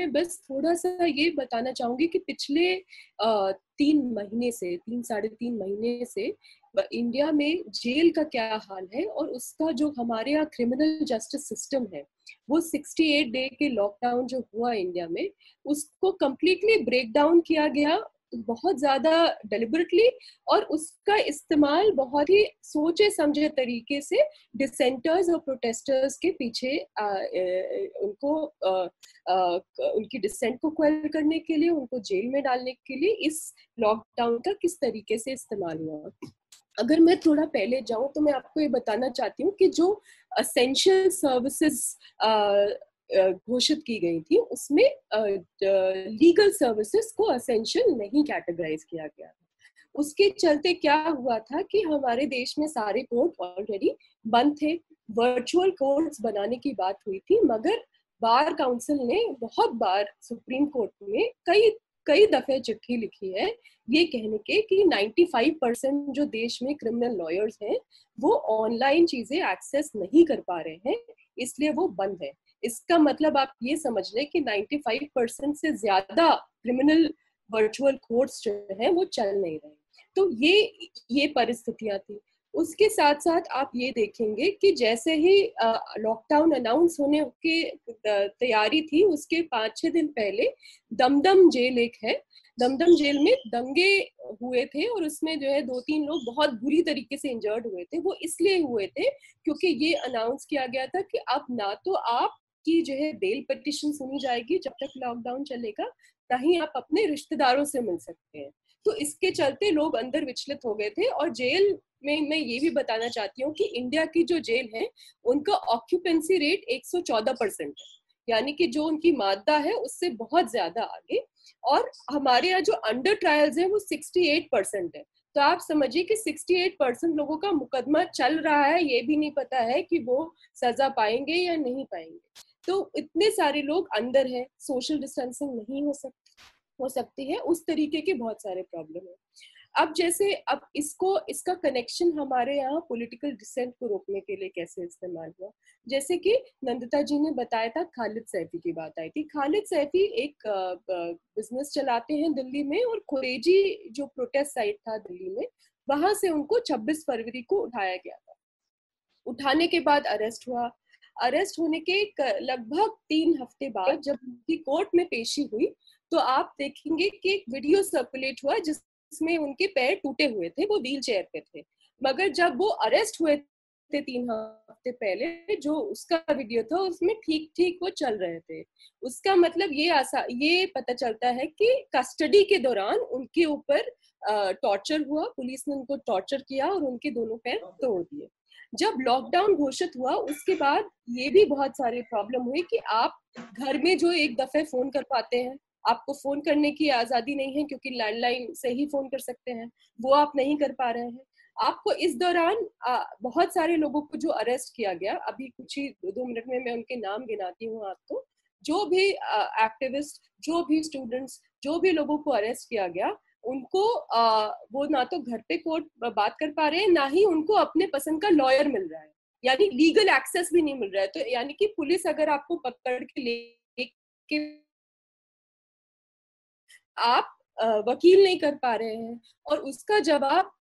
मैं बस थोड़ा सा ये बताना चाहूंगी कि पिछले 3 साढ़े 3 महीने से इंडिया में जेल का क्या हाल है, और उसका जो हमारे यहाँ क्रिमिनल जस्टिस सिस्टम है, वो 68 डे के लॉकडाउन जो हुआ इंडिया में, उसको कंप्लीटली ब्रेक डाउन किया गया बहुत ज्यादा डिलिबरेटली, और उसका इस्तेमाल बहुत ही सोचे समझे तरीके से डिसेंटर्स और प्रोटेस्टर्स के पीछे उनकी डिसेंट को क्वेल करने के लिए, उनको जेल में डालने के लिए इस लॉकडाउन का किस तरीके से इस्तेमाल हुआ। अगर मैं थोड़ा पहले जाऊं तो मैं आपको ये बताना चाहती हूँ कि जो असेंशियल सर्विसेज घोषित की गई थी, उसमें लीगल सर्विसेज को असेंशियल नहीं कैटेगराइज किया गया। उसके चलते क्या हुआ था कि हमारे देश में सारे कोर्ट ऑलरेडी बंद थे, वर्चुअल कोर्ट्स बनाने की बात हुई थी, मगर बार काउंसिल ने बहुत बार सुप्रीम कोर्ट में कई दफे चिट्ठी लिखी है ये कहने के कि 95% जो देश में क्रिमिनल लॉयर्स हैं वो ऑनलाइन चीजें एक्सेस नहीं कर पा रहे हैं, इसलिए वो बंद है। इसका मतलब आप ये समझ लें कि 95% से ज्यादा क्रिमिनल वर्चुअल कोर्ट्स जो हैं वो चल नहीं रहे। तो ये परिस्थितियां थी। उसके साथ साथ आप ये देखेंगे कि जैसे ही लॉकडाउन अनाउंस होने की तैयारी थी, उसके 5-6 दिन पहले दमदम जेल एक है, दमदम जेल में दंगे हुए थे, और उसमें जो है 2-3 लोग बहुत बुरी तरीके से इंजर्ड हुए थे। वो इसलिए हुए थे क्योंकि ये अनाउंस किया गया था कि अब ना तो आपकी जो है बेल पिटिशन सुनी जाएगी जब तक लॉकडाउन चलेगा, ना ही आप अपने रिश्तेदारों से मिल सकते हैं। तो इसके चलते लोग अंदर विचलित हो गए थे। और जेल में मैं ये भी बताना चाहती हूँ कि इंडिया की जो जेल है उनका ऑक्यूपेंसी रेट 114% है, यानी कि जो उनकी मादा है उससे बहुत ज्यादा आगे। और हमारे यहाँ जो अंडर ट्रायल्स है वो 68% है। तो आप समझिए कि 68% लोगों का मुकदमा चल रहा है, ये भी नहीं पता है कि वो सजा पाएंगे या नहीं पाएंगे। तो इतने सारे लोग अंदर है, सोशल डिस्टेंसिंग नहीं हो सकती है, उस तरीके के बहुत सारे प्रॉब्लम है। अब इसका कनेक्शन हमारे यहाँ पॉलिटिकल डिसेंट को रोकने के लिए कैसे इस्तेमाल हुआ। जैसे कि नंदिता जी ने बताया था, खालिद सैफी की बात आई थी। खालिद सैफी एक बिजनेस चलाते हैं दिल्ली में, और खुरेजी जो प्रोटेस्ट साइट था दिल्ली में, वहां से उनको 26 फरवरी को उठाया गया था। उठाने के बाद अरेस्ट हुआ। अरेस्ट होने के लगभग 3 हफ्ते बाद जब उनकी कोर्ट में पेशी हुई, तो आप देखेंगे कि एक वीडियो सर्कुलेट हुआ जिसमें उनके पैर टूटे हुए थे, वो व्हील चेयर पे थे। मगर जब वो अरेस्ट हुए थे 3 हफ्ते पहले, जो उसका वीडियो था उसमें ठीक ठीक वो चल रहे थे। उसका मतलब ये पता चलता है कि कस्टडी के दौरान उनके ऊपर टॉर्चर हुआ, पुलिस ने उनको टॉर्चर किया और उनके दोनों पैर तोड़ दिए। जब लॉकडाउन घोषित हुआ उसके बाद ये भी बहुत सारे प्रॉब्लम हुई कि आप घर में जो एक दफे फोन कर पाते हैं, आपको फोन करने की आजादी नहीं है क्योंकि लैंडलाइन से ही फोन कर सकते हैं, वो आप नहीं कर पा रहे हैं। आपको इस दौरान बहुत सारे लोगों को जो अरेस्ट किया गया, अभी कुछ ही 2 मिनट में मैं उनके नाम गिनाती हूँ आपको। जो भी एक्टिविस्ट, जो भी स्टूडेंट्स, जो भी लोगों को अरेस्ट किया गया, उनको वो ना तो घर पे कोर्ट बात कर पा रहे हैं, ना ही उनको अपने पसंद का लॉयर मिल रहा है, यानी लीगल एक्सेस भी नहीं मिल रहा है। तो यानी कि पुलिस अगर आपको पकड़ के लेके, आप वकील नहीं कर पा रहे हैं, और उसका जवाब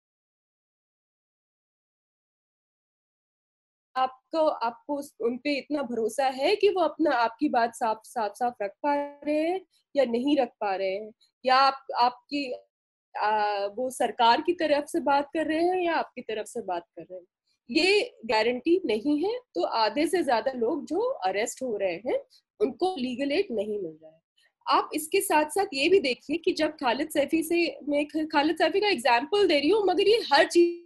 आपको उन पे इतना भरोसा है कि वो अपना आपकी बात साफ रख पा रहे हैं या नहीं रख पा रहे हैं, या आपकी वो सरकार की तरफ से बात कर रहे हैं या आपकी तरफ से बात कर रहे हैं, ये गारंटी नहीं है। तो आधे से ज्यादा लोग जो अरेस्ट हो रहे हैं उनको लीगल एड नहीं मिल रहा है। आप इसके साथ साथ ये भी देखिए कि जब खालिद सैफी का एग्जाम्पल दे रही हूँ, मगर ये हर चीज,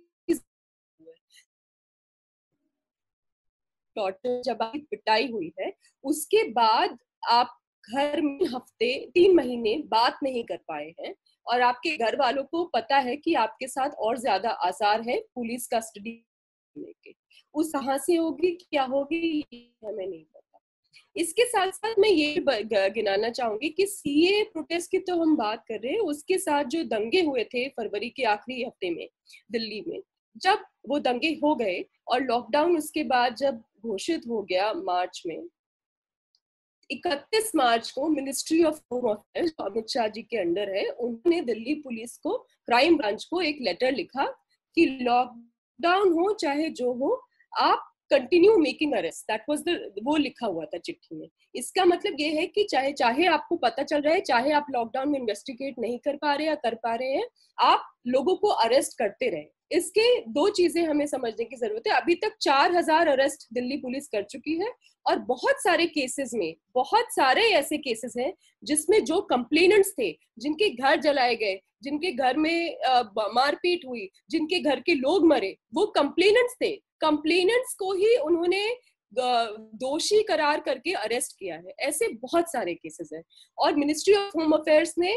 टॉर्चर जब आपकी पिटाई हुई है, उसके बाद आप घर में हफ्ते 3 महीने बात नहीं कर पाए हैं, और आपके घर वालों को पता है कि आपके साथ और ज्यादा आसार है पुलिस कस्टडी लेके, उस कहाँ से होगी, क्या होगी, हमें नहीं पता। इसके साथ साथ मैं ये गिनाना चाहूंगी कि सीए प्रोटेस्ट की तो हम बात कर रहे हैं, उसके साथ जो दंगे हुए थे फरवरी के आखिरी हफ्ते में दिल्ली में, जब वो दंगे हो गए और लॉकडाउन उसके बाद जब घोषित हो गया मार्च में, 31 मार्च को ministry of home affairs Amit Shah ji के अंडर है, उन्होंने दिल्ली पुलिस को, क्राइम ब्रांच को एक लेटर लिखा कि लॉकडाउन हो चाहे जो हो, आप continue making arrest. That was the, वो लिखा हुआ था चिट्ठी में। इसका मतलब ये है कि चाहे आपको पता चल रहा है, चाहे आप लॉकडाउन में इन्वेस्टिगेट नहीं कर पा रहे या कर पा रहे हैं, आप लोगों को अरेस्ट करते रहे। इसके दो चीजें हमें समझने की जरूरत है। अभी तक 4000 अरेस्ट दिल्ली पुलिस कर चुकी है और बहुत सारे केसेस में, बहुत सारे ऐसे केसेस हैं जिसमें जो कंप्लेनेंट्स थे, जिनके घर जलाए गए, जिनके घर में मारपीट हुई, जिनके घर के लोग मरे, वो कंप्लेनेंट्स थे। कंप्लेनेंट्स को ही उन्होंने दोषी करार करके अरेस्ट किया है। ऐसे बहुत सारे केसेस हैं। और मिनिस्ट्री ऑफ होम अफेयर्स ने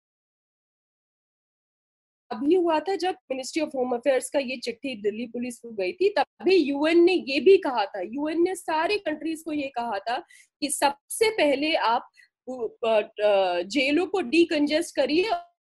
अभी हुआ था, जब मिनिस्ट्री ऑफ होम अफेयर्स का ये चिट्ठी दिल्ली पुलिस को गई थी, तभी यूएन ने ये भी कहा था, यूएन ने सारे कंट्रीज को ये कहा था कि सबसे पहले आप जेलों को डीकंजेस्ट करिए।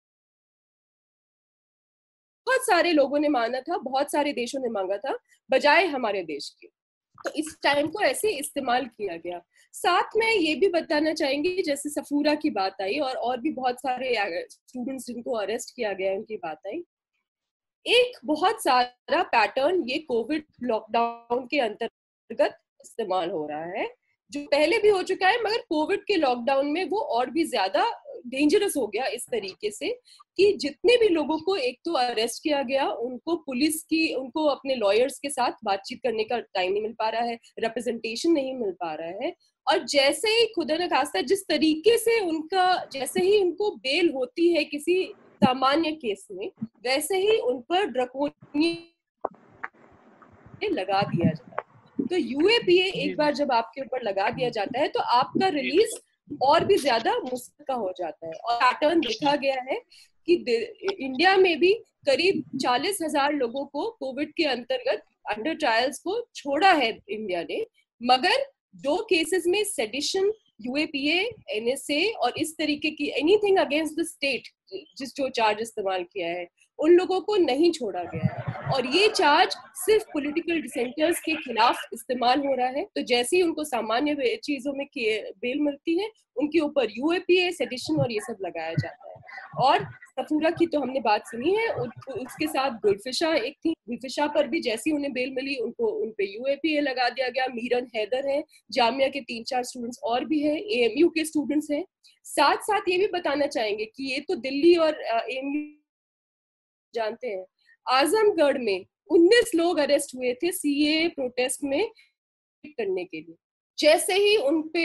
बहुत सारे लोगों ने माना था, बहुत सारे देशों ने मांगा था, बजाय हमारे देश के। तो इस टाइम को ऐसे इस्तेमाल किया गया। साथ में ये भी बताना चाहेंगे, जैसे सफूरा की बात आई और भी बहुत सारे स्टूडेंट्स जिनको अरेस्ट किया गया उनकी बात आई। एक बहुत सारा पैटर्न ये कोविड लॉकडाउन के अंतर्गत इस्तेमाल हो रहा है, जो पहले भी हो चुका है, मगर कोविड के लॉकडाउन में वो और भी ज्यादा डेंजरस हो गया इस तरीके से कि जितने भी लोगों को एक तो अरेस्ट किया गया, उनको अपने लॉयर्स के साथ बातचीत करने का टाइम नहीं मिल पा रहा है, रिप्रेजेंटेशन नहीं मिल पा रहा है। और जैसे ही खुदा न खास्ता जिस तरीके से जैसे ही उनको बेल होती है किसी सामान्य केस में, वैसे ही उन पर ड्रकोनियन लगा दिया जाता है। तो यूएपीए एक बार जब आपके ऊपर लगा दिया जाता है तो आपका रिलीज और भी ज्यादा मुश्किल का हो जाता है। और पैटर्न देखा गया है कि इंडिया में भी करीब 40,000 लोगों को कोविड के अंतर्गत अंडर ट्रायल्स को छोड़ा है इंडिया ने, मगर दो केसेस में सेडिशन, यूएपीए, एनएसए और इस तरीके की एनीथिंग अगेंस्ट द स्टेट जो चार्ज इस्तेमाल किया है, उन लोगों को नहीं छोड़ा गया है। और ये चार्ज सिर्फ पॉलिटिकल डिसेंटर्स के खिलाफ इस्तेमाल हो रहा है। तो जैसे ही उनको सामान्य चीजों में बेल मिलती है, उनके ऊपर यूएपीए, सेडिशन और ये सब लगाया जाता है। और सफूरा की तो हमने बात सुनी है, उसके साथ गुलफिशा एक थी, गुलफिशा पर भी जैसी उन्हें बेल मिली उनपे यूएपीए लगा दिया गया। मीरन हैदर है, जामिया के 3-4 स्टूडेंट्स और भी हैं, एएमयू के स्टूडेंट्स हैं। साथ साथ ये भी बताना चाहेंगे कि ये तो दिल्ली और एएमयू जानते हैं, आजमगढ़ में 19 लोग अरेस्ट हुए थे सीए प्रोटेस्ट में करने के लिए। जैसे ही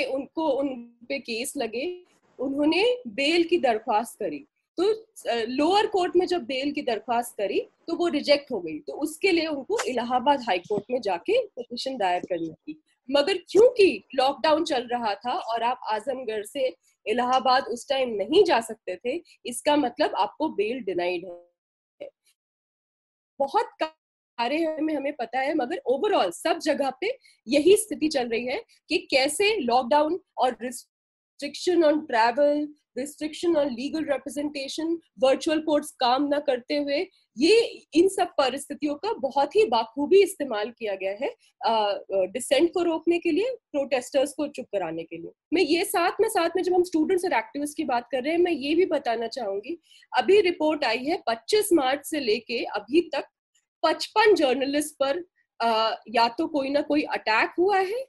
उनपे केस लगे, उन्होंने बेल की दरख्वास्त करी। तो लोअर कोर्ट में जब बेल की दरख्वास्त करी तो वो रिजेक्ट हो गई। तो उसके लिए उनको इलाहाबाद हाई कोर्ट में जाके पिटीशन दायर करनी थी। मगर क्योंकि लॉकडाउन चल रहा था और आप आजमगढ़ से इलाहाबाद उस टाइम नहीं जा सकते थे, इसका मतलब आपको बेल डिनाइड है। बहुत सारे में हमें पता है, मगर ओवरऑल सब जगह पे यही स्थिति चल रही है कि कैसे लॉकडाउन और restriction on travel, restriction on legal representation, virtual courts काम ना करते हुए, ये इन सब परिस्थितियों का बहुत ही बाखूबी इस्तेमाल किया गया है डिसेंट को रोकने के लिए, प्रोटेस्टर्स को चुप कराने के लिए। मैं ये साथ में जब हम स्टूडेंट्स और एक्टिविस्ट की बात कर रहे हैं, मैं ये भी बताना चाहूंगी, अभी रिपोर्ट आई है 25 मार्च से लेके अभी तक 55 जर्नलिस्ट पर या तो कोई ना कोई अटैक हुआ है,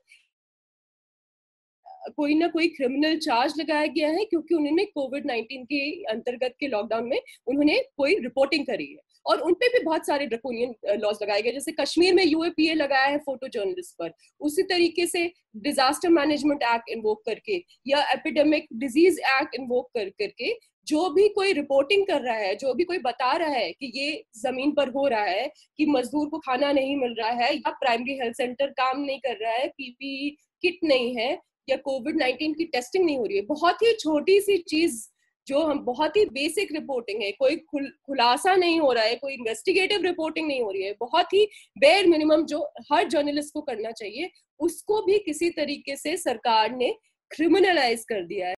कोई ना कोई क्रिमिनल चार्ज लगाया गया है, क्योंकि उन्होंने कोविड-19 के अंतर्गत के लॉकडाउन में उन्होंने कोई रिपोर्टिंग करी है। और उनपे भी बहुत सारे ड्रकोनियन लॉज लगाए गए, जैसे कश्मीर में यूएपीए लगाया है फोटो जर्नलिस्ट पर, उसी तरीके से डिजास्टर मैनेजमेंट एक्ट इन्वोक करके या एपिडेमिक डिजीज एक्ट इन्वोक करके जो भी कोई रिपोर्टिंग कर रहा है, जो भी कोई बता रहा है कि ये जमीन पर हो रहा है, कि मजदूर को खाना नहीं मिल रहा है, या प्राइमरी हेल्थ सेंटर काम नहीं कर रहा है, पीपीई किट नहीं है, या कोविड-19 की टेस्टिंग नहीं हो रही है, बहुत ही छोटी सी चीज जो हम बहुत ही बेसिक रिपोर्टिंग है, कोई खुलासा नहीं हो रहा है, कोई इन्वेस्टिगेटिव रिपोर्टिंग नहीं हो रही है, बहुत ही बेयर मिनिमम जो हर जर्नलिस्ट को करना चाहिए, उसको भी किसी तरीके से सरकार ने क्रिमिनलाइज कर दिया है।